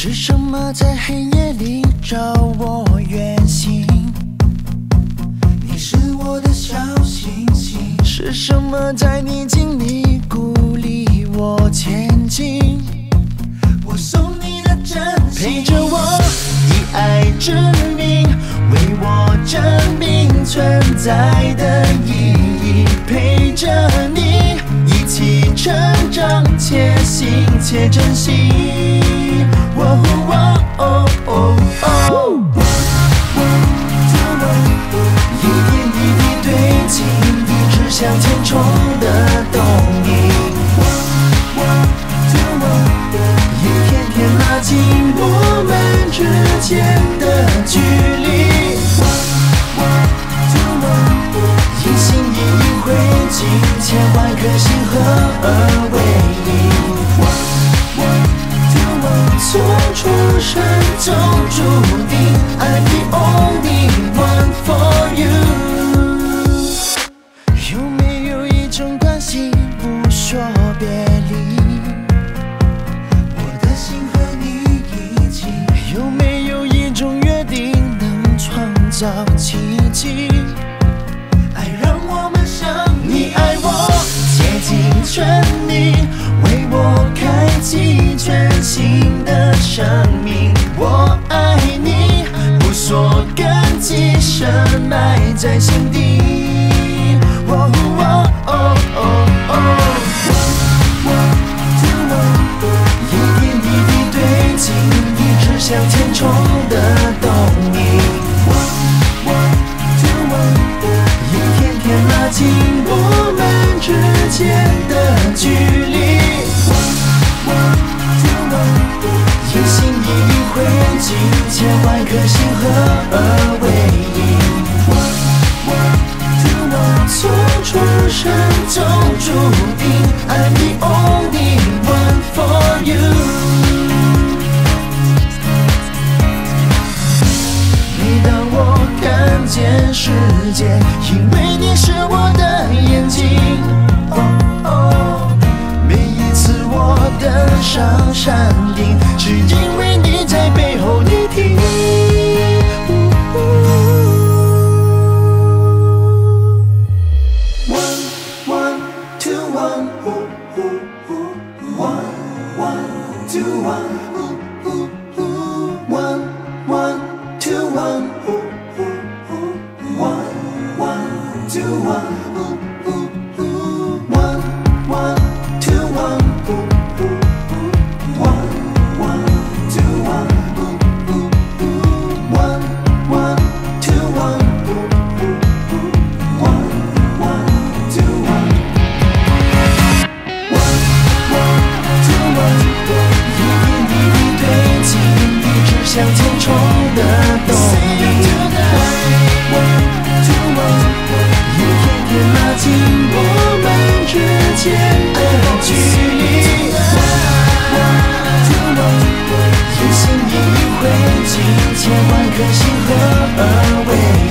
是什么在黑夜里找我远行？你是我的小星星。是什么在逆境里鼓励我前进？我送你的真心，陪着我以爱之名，为我证明存在的意义，陪着你一起成长，且行且珍惜。一点一滴堆积，一直向前冲的动力。一天天拉近我们之间的距离。一心一意汇集千万颗心合而为一。从出生就注定 I'm the only one for you。 有没有一种关系不说别离？我的心和你一起。有没有一种约定能创造奇迹？爱让我们相遇，你爱我，竭尽全力，为我开启全新的生命。我爱你，不说根基，深埋在心底。一点一滴堆积，一直向前冲的动力。一天天拉近我们之间的距离。一心一意汇集千万颗心合而为一。从出生就注定 I'm the only one for you。 每当我看见世界，因为你是我的眼睛。每一次我登上山顶，是因为你在背后力挺。One, two, one, one, two, one, one, two, one, two, one, two, one,向前冲的动力。一天天拉近我们之间的距离。一心一意汇集千万颗心合而为